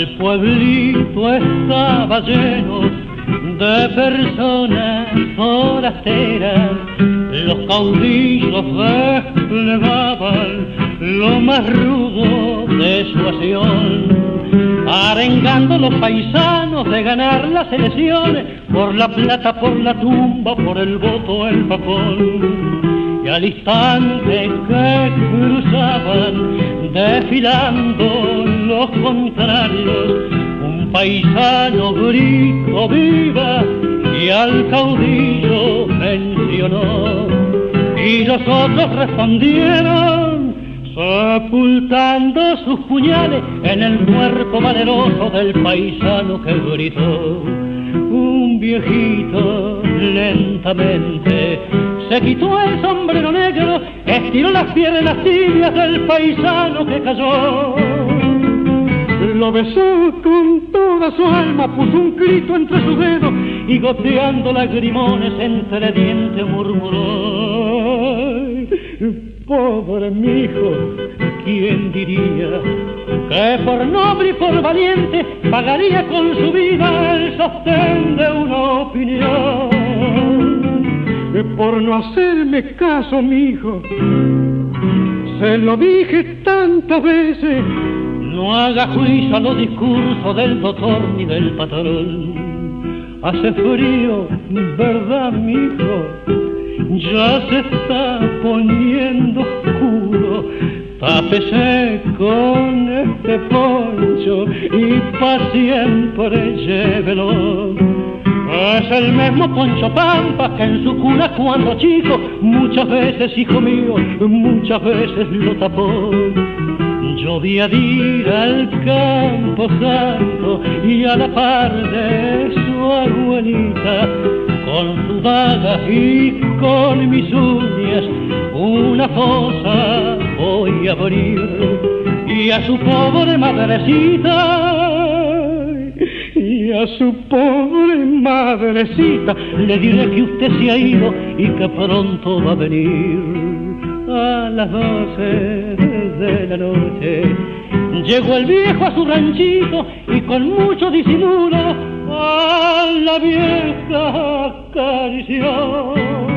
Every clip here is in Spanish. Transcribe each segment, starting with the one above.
el pueblito estaba lleno de personas forasteras. Los caudillos desplegaban lo más rudo de su acción, arengando a los paisanos de ganar las elecciones, por la plata, por la tumba, por el voto, el papón. Y al instante que cruzaban desfilando los contrarios, un paisano gritó viva y al caudillo mencionó, y los otros respondieron sepultando sus puñales en el cuerpo valeroso del paisano que gritó. Un viejito lentamente se quitó el sombrero negro, estiró las piernas tibias del paisano que cayó. Lo besó con toda su alma, puso un grito entre sus dedos y goteando lagrimones entre dientes murmuró: pobre mijo, ¿quién diría que por noble y por valiente pagaría con su vida el sostén de una opinión? Por no hacerme caso, mijo, se lo dije tantas veces. No haga juicio a los discursos del doctor ni del patrón. Hace frío, ¿verdad, mijo? Ya se está poniendo oscuro. Tápese con este poncho y pa' siempre llévelo. Es el mismo Poncho Pampa que en su cuna cuando chico muchas veces, hijo mío, muchas veces lo tapó. Yo vi a ir al campo santo y a la par de su abuelita, con su daga y con mis uñas, una fosa voy a abrir. Y a su pobre madrecita, y a su pobre madrecita, le diré que usted se ha ido y que pronto va a venir. A las 12 de la noche llegó el viejo a su ranchito y con mucho disimulo a la vieja acarició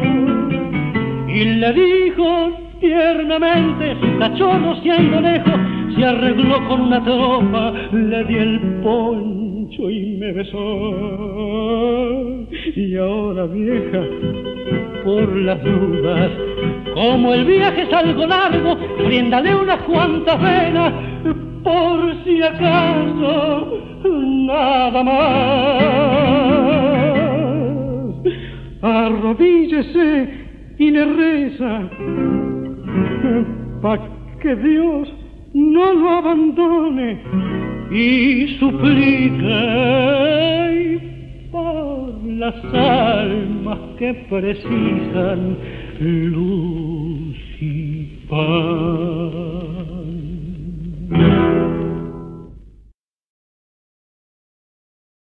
y le dijo tiernamente, su cachorro siendo lejos se arregló con una tropa, le di el poncho y me besó. Y ahora, vieja, por las dudas, como el viaje es algo largo, briéndale unas cuantas venas, por si acaso, nada más. Arrodíllese y le reza, pa' que Dios no lo abandone, y suplique por las almas que precisan luz.